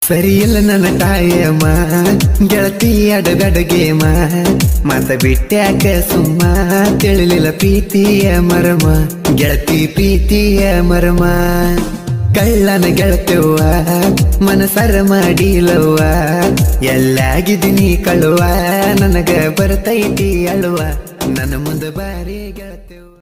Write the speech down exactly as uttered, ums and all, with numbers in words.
ಸರಿ ಇಲ್ಲ ನನ್ನ ಟೈಮ ಗೆಳತಿ ಅಡಗಡಗೇಮ ಮಾತ ಬಿಟ್ಟ್ಯಾಕ ಸುಮ್ಮ ತಿಳಿಲಿಲ್ಲ ಪ್ರೀತಿಯ ಮರಮ ಗೆಳತಿ ಪ್ರೀತಿಯ ಮರಮ ಕಳ್ಳನ ಗೆಳತವ್ವ ಮನಸರ ಮಾಡಿಲವ್ವ ಎಲ್ಲಾಗಿದ್ದೀನಿ ಕಳುವ ನನಗ ಬರ್ತೈತಿ ಅಳುವ ನನ್ನ ಮುಂದೆ ಬಾರಿ ಗೆಳತವ್ವ